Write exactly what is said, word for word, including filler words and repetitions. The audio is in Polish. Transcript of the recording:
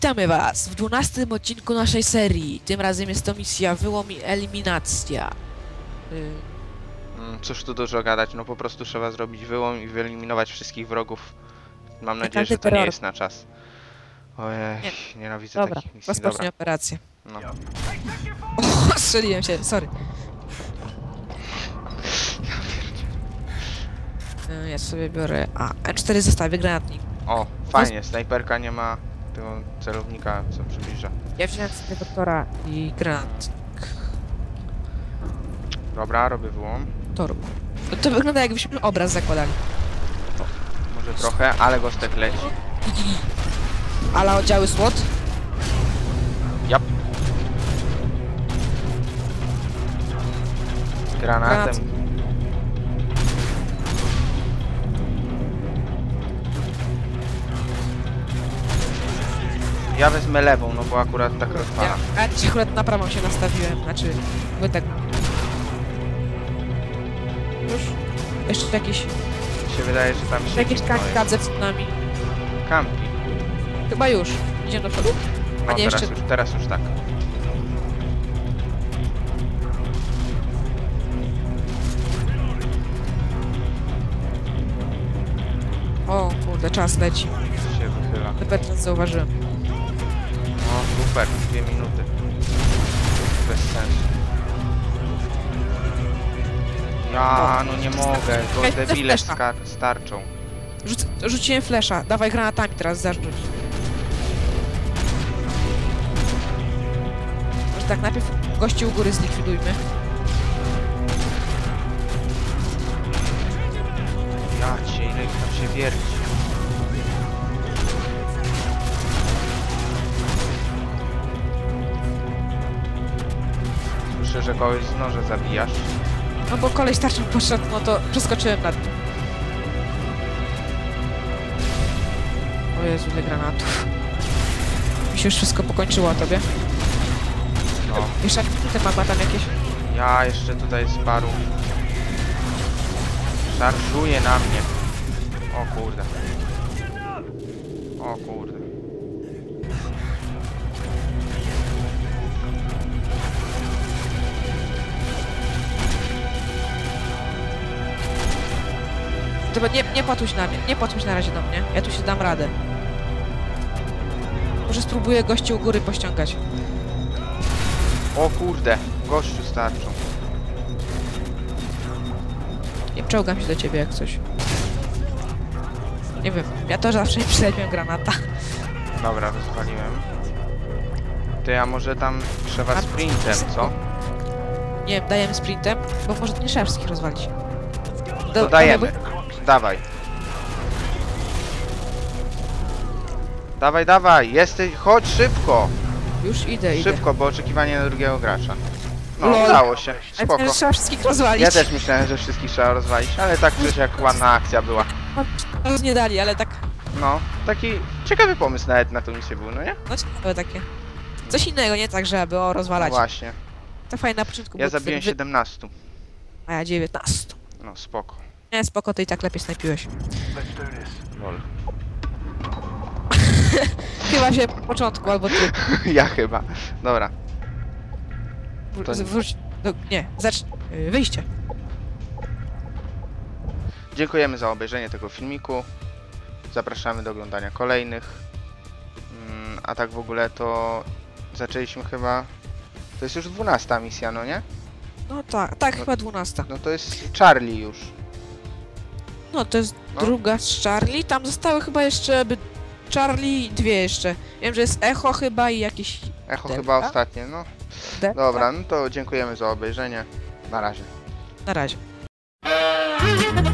Witamy was w dwunastym odcinku naszej serii. Tym razem jest to misja Wyłom i Eliminacja. Y... Cóż tu dużo gadać, no po prostu trzeba zrobić wyłom i wyeliminować wszystkich wrogów. Mam nadzieję, że to nie jest na czas. Ojej, nie. Nienawidzę Dobra, takich misji. rozpocznij Dobra, operację. no. O, strzeliłem się, sorry. Y, Ja sobie biorę... A, M cztery zestawie, granatnik. O, fajnie, snajperka nie ma tego celownika, co przybliża. Ja wziąłem sobie doktora i granat. Dobra, robię wyłom. To rób. No to wygląda, jakbyśmy obraz zakładali. Może trochę, ale gostek leci. Ale oddziały SWAT? Jap. Z granatem. Granat. Ja wezmę lewą, no bo akurat tak rozwala. Ja, ja ci akurat na prawą się nastawiłem, znaczy... Wy tak... Już? Jeszcze jakieś... Mi się wydaje, że tam się... Jakieś kamikadze przed nami. Kampi. Chyba już. Idziemy do przodu? A No, nie, teraz jeszcze... już, teraz już tak. O kurde, czas leci. Się wychyla. Dopiero teraz zauważyłem. No super, dwie minuty. Bez sensu. Ja, no nie mogę, bo Weź debile flesza. skar- starczą. Rzuc rzuciłem flesza. Dawaj granatami teraz zarzuć. Może tak najpierw gości u góry zlikwidujmy. Ja cię, ile ich tam się wierci. Słyszę, że kogoś z noża zabijasz. No bo koleś tarczą poszedł, no to przeskoczyłem nad nim. O Jezu, ile granatów. Mi się już wszystko pokończyło, a tobie? No, Jeszcze te mama tam jakieś? ja jeszcze tutaj z paru. Szarżuje na mnie. O kurde. O kurde. Dobra, nie, nie płatuś na mnie, nie płatuś na razie do mnie. Ja tu się dam radę. Może spróbuję gości u góry pościągać. O kurde. Gościu starczą. Nie czołgam się do ciebie jak coś. Nie wiem, ja to zawsze przylepiam granata. Dobra, rozwaliłem. Ty, a może tam trzeba A- sprintem, co? Nie wiem, dajemy sprintem, bo może nie trzeba wszystkich rozwalić. Do, To dajemy. dawaj, Dawaj. Dawaj, dawaj, jesteś, chodź szybko. bo- Już idę, idę. Szybko, bo oczekiwanie na drugiego gracza. No, Lol. udało się, Ale spoko. myślałem, że trzeba wszystkich rozwalić. Ja też myślałem, że wszystkich trzeba rozwalić, ale tak coś jak ładna akcja była. No, nie dali, ale tak... No, taki ciekawy pomysł nawet na tą misję był, no nie? No ciekawe takie. Coś innego, nie tak, żeby o No rozwalać. właśnie. To fajnie na początku Ja było zabiłem wy- siedemnastu. A ja dziewiętnaście. No, spoko. Nie, spoko, to i tak lepiej snajpiłeś. Lol. Chyba się po początku, albo ty. Ja chyba. Dobra. Wr- To nie. Wróć... Do... Nie, zacz... yy, Wyjście. Dziękujemy za obejrzenie tego filmiku. Zapraszamy do oglądania kolejnych. Mm, a tak w ogóle to zaczęliśmy chyba... To jest już dwunasta misja, no nie? No tak, tak, No- chyba dwunasta. No to jest Charlie już. No to jest No. druga z Charlie. Tam zostały chyba jeszcze by... Charlie dwie jeszcze. Wiem, że jest Echo chyba i jakieś... Echo Delta? chyba ostatnie, no. Delta? Dobra, no to dziękujemy za obejrzenie. Na razie. Na razie.